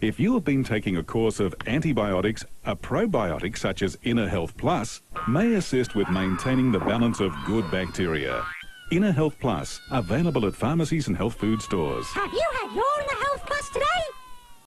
If you have been taking a course of antibiotics, a probiotic such as Inner Health Plus may assist with maintaining the balance of good bacteria. Inner Health Plus, available at pharmacies and health food stores. Have you had your Inner Health Plus today?